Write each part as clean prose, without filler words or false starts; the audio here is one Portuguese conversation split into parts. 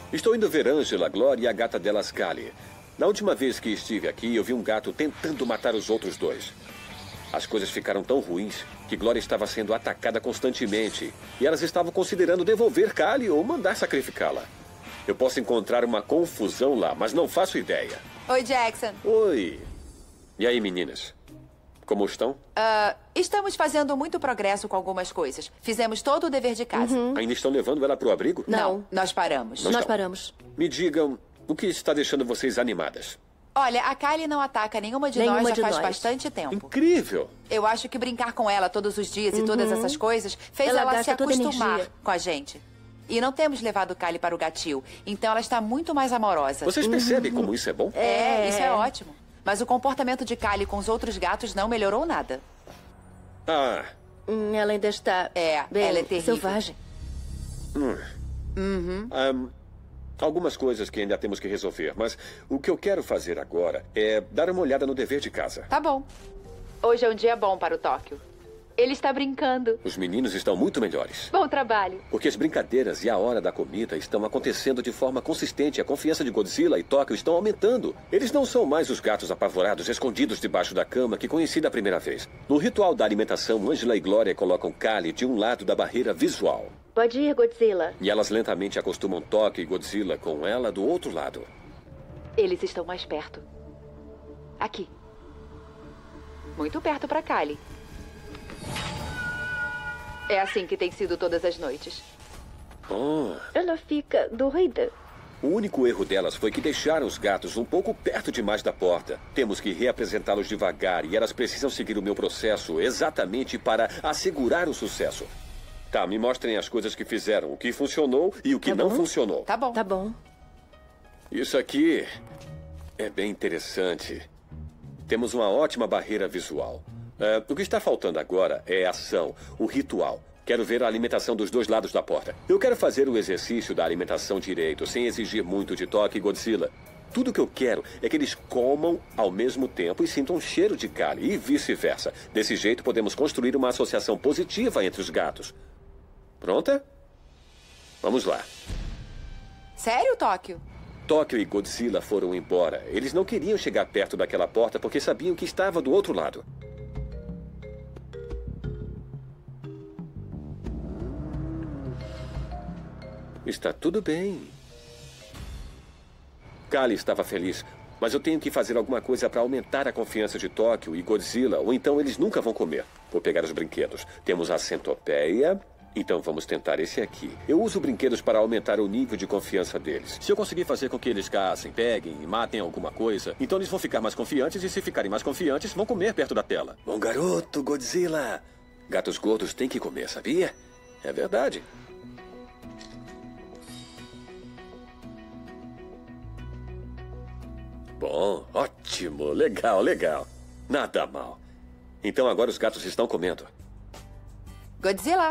Estou indo ver Angela, Glória e a gata delas, Kali. Na última vez que estive aqui, eu vi um gato tentando matar os outros dois. As coisas ficaram tão ruins que Glória estava sendo atacada constantemente. E elas estavam considerando devolver Kali ou mandar sacrificá-la. Eu posso encontrar uma confusão lá, mas não faço ideia. Oi, Jackson. Oi. E aí, meninas? Como estão? Estamos fazendo muito progresso com algumas coisas. Fizemos todo o dever de casa. Ainda estão levando ela para o abrigo? Não, nós paramos. Não Nós estão. paramos. Me digam, o que está deixando vocês animadas? Olha, a Kylie não ataca nenhuma de Nenhuma nós já de faz nós. bastante tempo. Incrível! Eu acho que brincar com ela todos os dias e todas essas coisas fez Ela ela se gasta toda a acostumar energia. com a gente. E não temos levado Kylie para o gatil, então ela está muito mais amorosa. Vocês percebem como isso é bom? Isso é ótimo. Mas o comportamento de Kylie com os outros gatos não melhorou nada. Ah, Ela ainda está bem ela é terrível. selvagem. algumas coisas que ainda temos que resolver, mas o que eu quero fazer agora é dar uma olhada no dever de casa. Tá bom. Hoje é um dia bom para o Tóquio. Ele está brincando. Os meninos estão muito melhores. Bom trabalho. Porque as brincadeiras e a hora da comida estão acontecendo de forma consistente. A confiança de Godzilla e Tóquio estão aumentando. Eles não são mais os gatos apavorados escondidos debaixo da cama que conheci da primeira vez. No ritual da alimentação, Angela e Glória colocam Kali de um lado da barreira visual. Pode ir, Godzilla. E elas lentamente acostumam Tóquio e Godzilla com ela do outro lado. Eles estão mais perto. Aqui. Muito perto para Kylie. É assim que tem sido todas as noites. Oh. Ela fica doida. O único erro delas foi que deixaram os gatos um pouco perto demais da porta. Temos que reapresentá-los devagar e elas precisam seguir o meu processo exatamente para assegurar o sucesso. Tá, me mostrem as coisas que fizeram, o que funcionou e o que não funcionou. Tá bom. Tá bom. Isso aqui é bem interessante. Temos uma ótima barreira visual. O que está faltando agora é ação, o ritual. Quero ver a alimentação dos dois lados da porta. Eu quero fazer o exercício da alimentação direito, sem exigir muito de Tóquio e Godzilla. Tudo que eu quero é que eles comam ao mesmo tempo e sintam um cheiro de Kali e vice-versa. Desse jeito, podemos construir uma associação positiva entre os gatos. Pronta? Vamos lá. Sério, Tóquio? Tóquio e Godzilla foram embora. Eles não queriam chegar perto daquela porta porque sabiam que estava do outro lado. Está tudo bem. Kali estava feliz, mas eu tenho que fazer alguma coisa para aumentar a confiança de Tóquio e Godzilla, ou então eles nunca vão comer. Vou pegar os brinquedos. Temos a centopeia, então vamos tentar esse aqui. Eu uso brinquedos para aumentar o nível de confiança deles. Se eu conseguir fazer com que eles caçem, peguem e matem alguma coisa, então eles vão ficar mais confiantes e se ficarem mais confiantes, vão comer perto da tela. Bom garoto, Godzilla. Gatos gordos têm que comer, sabia? É verdade. Bom, ótimo, legal, legal. Nada mal. Então agora os gatos estão comendo. Godzilla.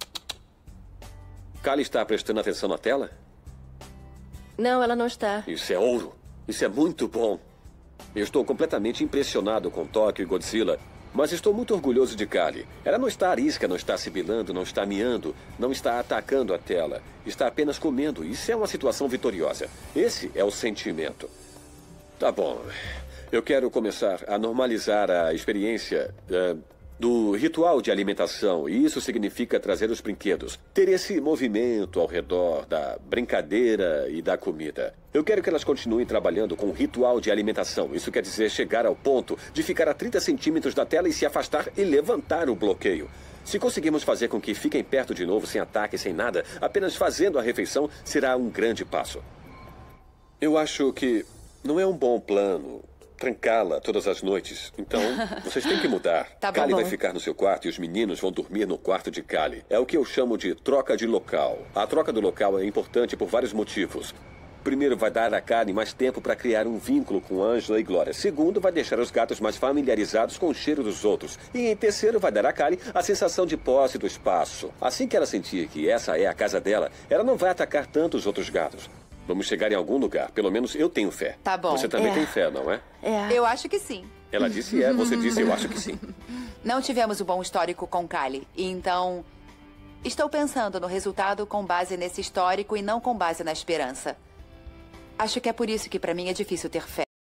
Kali está prestando atenção na tela? Não, ela não está. Isso é ouro. Isso é muito bom. Eu estou completamente impressionado com Tóquio e Godzilla, mas estou muito orgulhoso de Kali. Ela não está arisca, não está sibilando, não está miando, não está atacando a tela. Está apenas comendo. Isso é uma situação vitoriosa. Esse é o sentimento. Tá bom. Eu quero começar a normalizar a experiência do ritual de alimentação. E isso significa trazer os brinquedos. Ter esse movimento ao redor da brincadeira e da comida. Eu quero que elas continuem trabalhando com o ritual de alimentação. Isso quer dizer chegar ao ponto de ficar a 30 centímetros da tela e se afastar e levantar o bloqueio. Se conseguirmos fazer com que fiquem perto de novo, sem ataque, sem nada, apenas fazendo a refeição, será um grande passo. Eu acho que não é um bom plano trancá-la todas as noites. Então, vocês têm que mudar. Tá bom. Kali vai ficar no seu quarto e os meninos vão dormir no quarto de Kali. É o que eu chamo de troca de local. A troca do local é importante por vários motivos. Primeiro, vai dar a Kali mais tempo para criar um vínculo com Angela e Glória. Segundo, vai deixar os gatos mais familiarizados com o cheiro dos outros. E em terceiro, vai dar a Kali a sensação de posse do espaço. Assim que ela sentir que essa é a casa dela, ela não vai atacar tanto os outros gatos. Vamos chegar em algum lugar. Pelo menos eu tenho fé. Tá bom. Você também tem fé, não é? Eu acho que sim. Ela disse você disse eu acho que sim. Não tivemos um bom histórico com Kali, então Estou pensando no resultado com base nesse histórico e não com base na esperança. Acho que é por isso que para mim é difícil ter fé.